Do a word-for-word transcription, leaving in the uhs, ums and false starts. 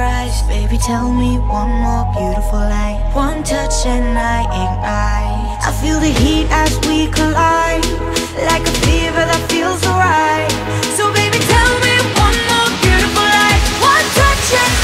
eyes. Baby, tell me one more beautiful lie. One touch and I ignite. I feel the heat as we collide, like a fever that feels alright. So baby, tell me one more beautiful lie. One touch and